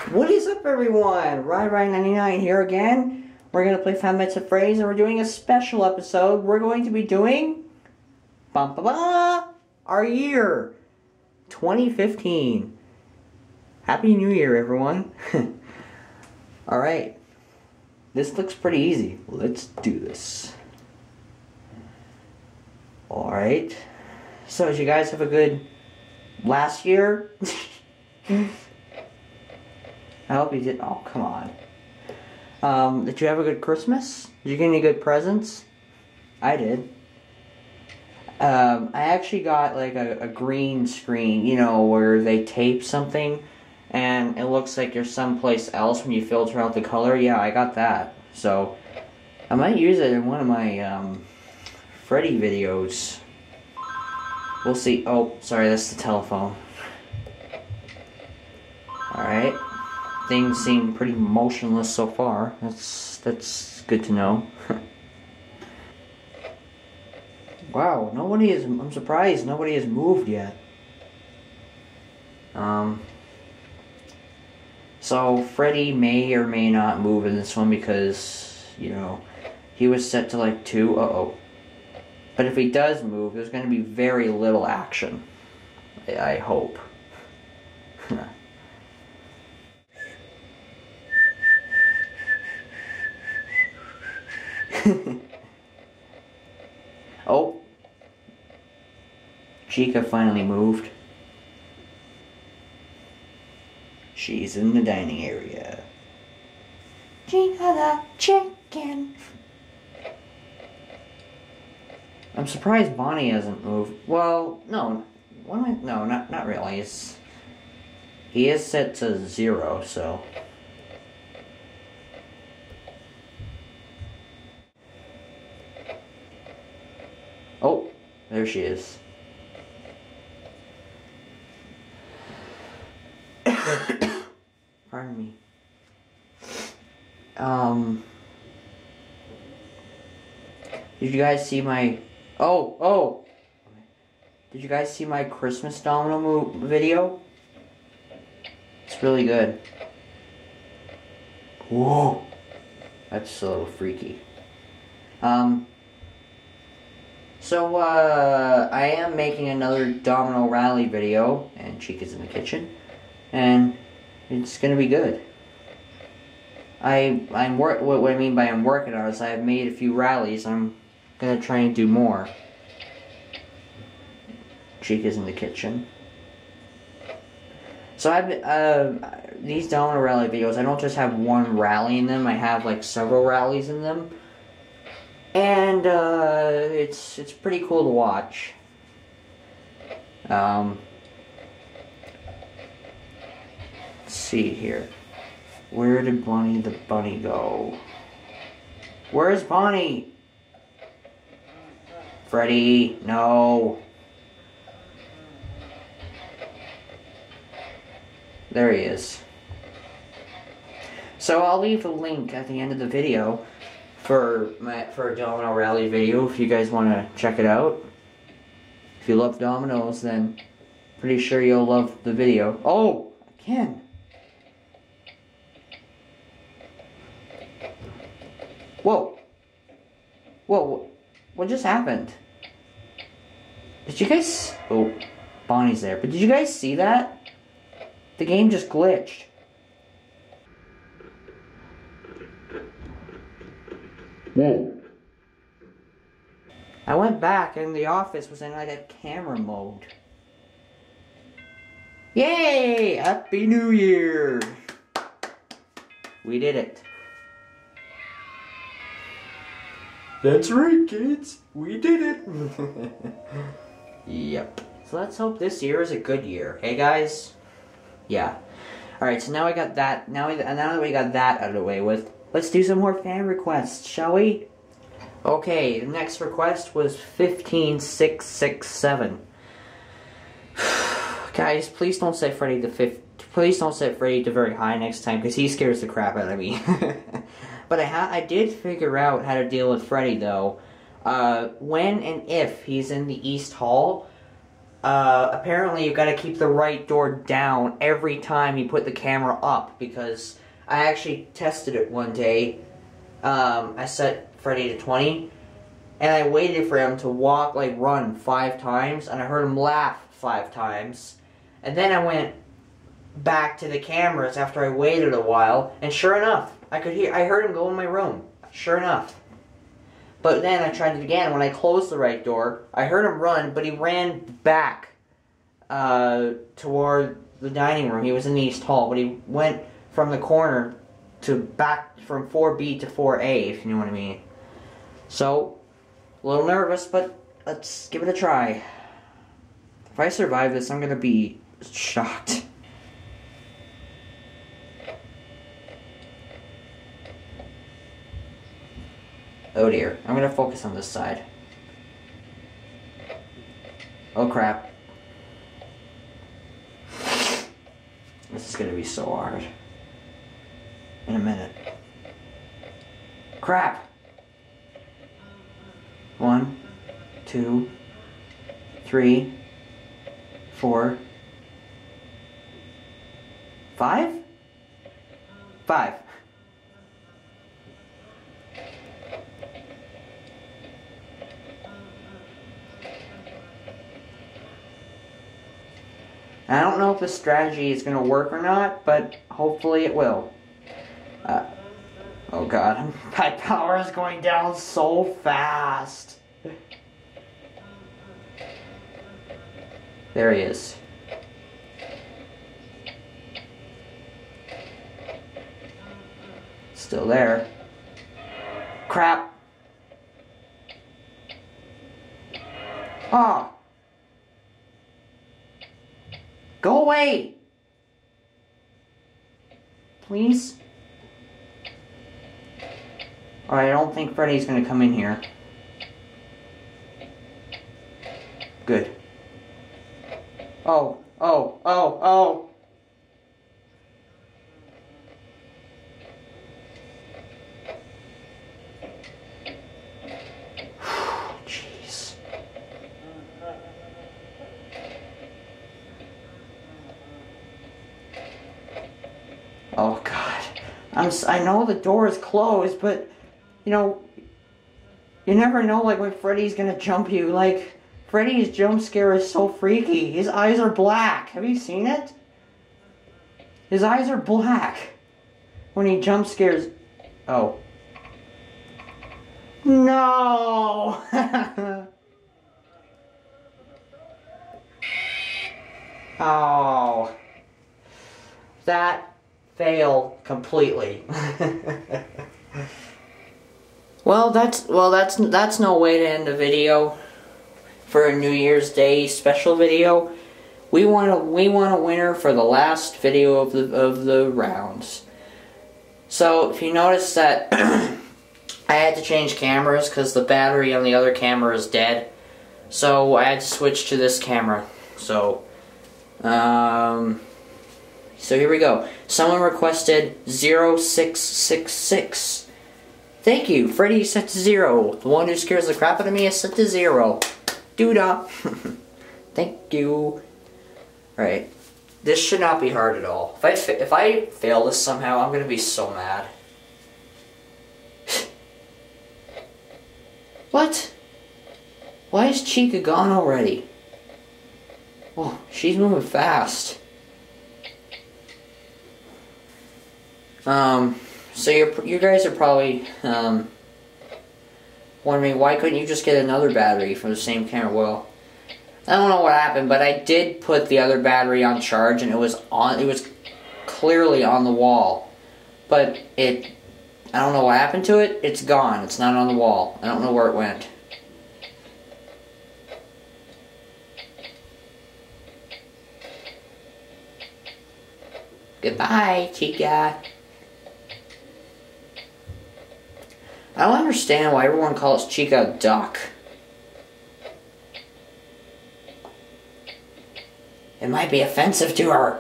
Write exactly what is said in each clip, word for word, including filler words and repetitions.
What is up, everyone? Ride Ride ninety-nine here again. We're going to play five Minutes of Freddy's, and we're doing a special episode. We're going to be doing... Bum, ba, ba, our year. twenty fifteen. Happy New Year, everyone. Alright. This looks pretty easy. Let's do this. Alright. So, did you guys have a good last year? I hope you did. Oh, come on. Um, did you have a good Christmas? Did you get any good presents? I did. Um, I actually got like a, a green screen, you know, where they tape something and it looks like you're someplace else when you filter out the color. Yeah, I got that. So, I might use it in one of my um, Freddy videos. We'll see. Oh, sorry, that's the telephone. Alright. Things seem pretty motionless so far. That's that's good to know. Wow, nobody is. I'm surprised nobody has moved yet. Um. So Freddy may or may not move in this one because you know he was set to like two. Uh oh. But if he does move, there's going to be very little action. I, I hope. Oh, Chica finally moved. She's in the dining area. Chica the chicken. I'm surprised Bonnie hasn't moved. Well, no, what am I? No, not not really. It's, he is set to zero, so. Oh, there she is. Pardon me. Um, did you guys see my... Oh, oh! Did you guys see my Christmas domino move video? It's really good. Whoa! That's a little freaky. Um... So, uh, I am making another Domino Rally video, and Chica's in the kitchen, and it's gonna be good. I, I'm work. What I mean by I'm working on is I've made a few rallies. I'm gonna try and do more. Chica's in the kitchen. So I've uh these Domino Rally videos. I don't just have one rally in them. I have like several rallies in them. And, uh, it's, it's pretty cool to watch. Um, let's see here. Where did Bonnie the bunny go? Where's Bonnie? Freddy, no. There he is. So I'll leave a link at the end of the video for my for a Domino Rally video if you guys want to check it out. If you love dominoes, then pretty sure you'll love the video. Oh, again. Whoa. Whoa, what just happened? Did you guys... Oh, Bonnie's there. But did you guys see that? The game just glitched. Whoa. I went back and the office was in like a camera mode. Yay! Happy New Year! We did it. That's right, kids. We did it. Yep. So let's hope this year is a good year. Hey, guys? Yeah. Alright, so now I got that. Now, we, now that we got that out of the way with, let's do some more fan requests, shall we? Okay, the next request was fifteen six six seven. Guys, please don't set Freddy to fifth. Please don't set Freddy to very high next time, because he scares the crap out of me. But I ha I did figure out how to deal with Freddy, though. Uh, when and if he's in the East Hall, uh, apparently you've got to keep the right door down every time you put the camera up, because I actually tested it one day. Um, I set Freddy to twenty, and I waited for him to walk, like run five times, and I heard him laugh five times. And then I went back to the cameras after I waited a while, and sure enough, I could hear, I heard him go in my room. Sure enough. But then I tried it again. When I closed the right door, I heard him run, but he ran back uh, toward the dining room. He was in the East Hall, but he went from the corner to back from four B to four A, if you know what I mean. So, a little nervous, but let's give it a try. If I survive this, I'm gonna be shocked. Oh dear, I'm gonna focus on this side. Oh crap. This is gonna be so hard. In a minute. Crap! One, two, three, four, five? Five. I don't know if this strategy is going to work or not, but hopefully it will. Uh, oh god, my power is going down so fast. There he is. Still there. Crap. Ah. Go away! Please? Alright, I don't think Freddy's gonna come in here. Good. Oh, oh, oh, oh! Jeez. Oh god, I'm. I know the door is closed, but you know, you never know. Like when Freddy's gonna jump you. Like Freddy's jump scare is so freaky. His eyes are black. Have you seen it? His eyes are black when he jump scares. Oh. No. Oh. That. Fail completely. well, that's well, that's that's no way to end a video for a New Year's Day special video. We want a we want a winner for the last video of the of the rounds. So if you notice that I had to change cameras because the battery on the other camera is dead, so I had to switch to this camera. So, um. So here we go. Someone requested zero six six six. Thank you. Freddy is set to zero. The one who scares the crap out of me is set to zero. Doodah. Thank you. Alright. This should not be hard at all. If I, fa if I fail this somehow, I'm going to be so mad. What? Why is Chica gone already? Oh, she's moving fast. Um, so you're, you guys are probably, um, wondering why couldn't you just get another battery from the same camera? Well, I don't know what happened, but I did put the other battery on charge and it was on, it was clearly on the wall. But it, I don't know what happened to it, it's gone, it's not on the wall. I don't know where it went. Goodbye, Chica. I don't understand why everyone calls Chica a duck. It might be offensive to her.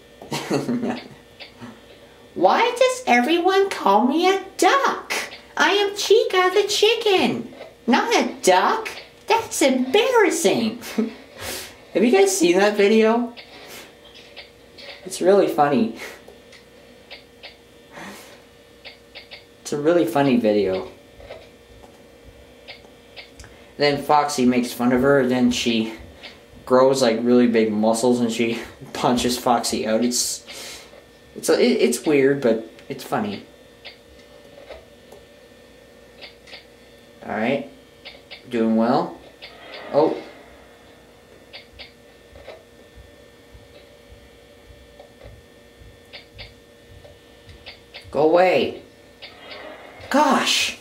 Why does everyone call me a duck? I am Chica the chicken, not a duck. That's embarrassing. Have you guys seen that video? It's really funny. It's a really funny video. Then Foxy makes fun of her, then she grows like really big muscles and she punches Foxy out. It's it's a, it, it's weird, but it's funny. All right, doing well. Oh. Go away. Gosh.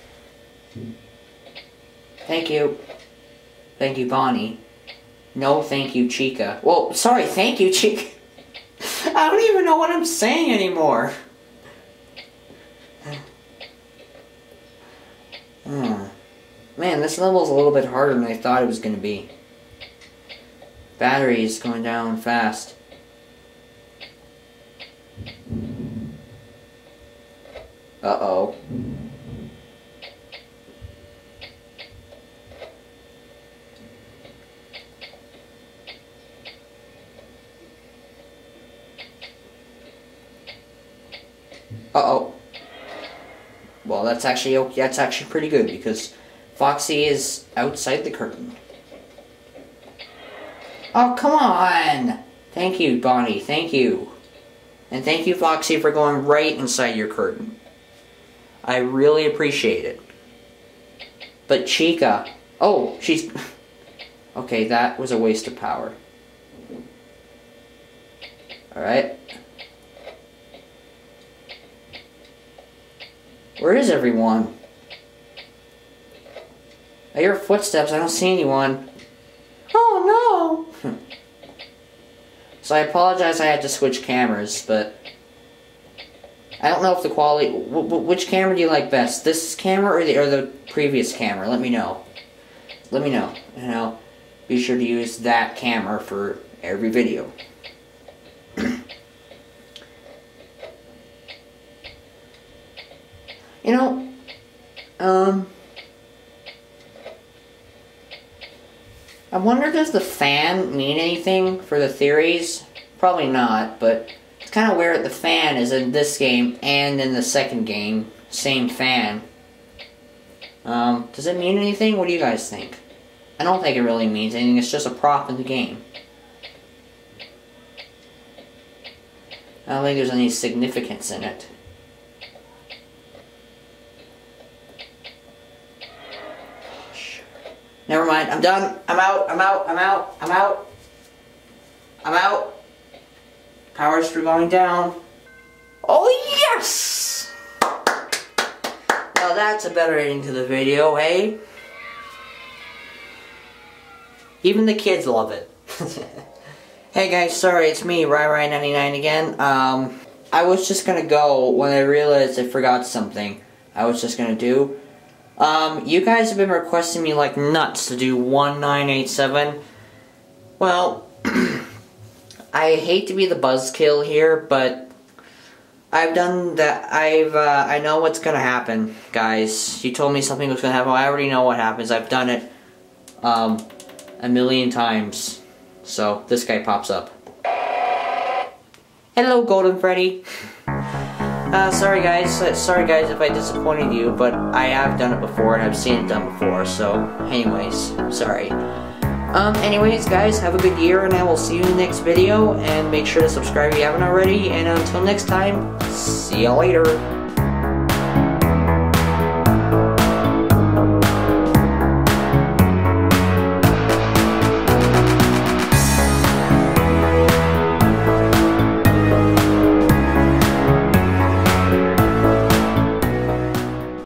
Thank you. Thank you, Bonnie. No, thank you, Chica. Well, sorry, thank you, Chica. I don't even know what I'm saying anymore. Hmm. Man, this level's a little bit harder than I thought it was going to be. Battery is going down fast. Uh-oh. Uh-oh. Well, that's actually that's actually pretty good because Foxy is outside the curtain. Oh, come on! Thank you, Bonnie. Thank you. And thank you, Foxy, for going right inside your curtain. I really appreciate it. But Chica... Oh, she's... Okay, that was a waste of power. Alright. Where is everyone? I hear footsteps. I don't see anyone. Oh, no! So I apologize I had to switch cameras, but... I don't know if the quality... W w which camera do you like best? This camera or the, or the previous camera? Let me know. Let me know. And I'll be sure to use that camera for every video. You know, um... I wonder, does the fan mean anything for the theories? Probably not, but it's kind of weird the fan is in this game and in the second game. Same fan. Um, does it mean anything? What do you guys think? I don't think it really means anything. It's just a prop in the game. I don't think there's any significance in it. Never mind, I'm done. I'm out, I'm out, I'm out, I'm out. I'm out. Powers are going down. Oh, yes! Now that's a better ending to the video, eh? Even the kids love it. Hey guys, sorry, it's me, Rai Rai ninety-nine again. Um, I was just gonna go when I realized I forgot something. I was just gonna do. Um, you guys have been requesting me like nuts to do one nine eight seven. Well, I hate to be the buzzkill here, but I've done that. I've, uh, I know what's gonna happen, guys. You told me something was gonna happen. I already know what happens. I've done it, um, a million times. So, this guy pops up. Hello, Golden Freddy. Uh, sorry guys, uh, sorry guys if I disappointed you, but I have done it before and I've seen it done before, so anyways, sorry. Um, anyways guys, have a good year and I will see you in the next video, and make sure to subscribe if you haven't already, and until next time, see you later.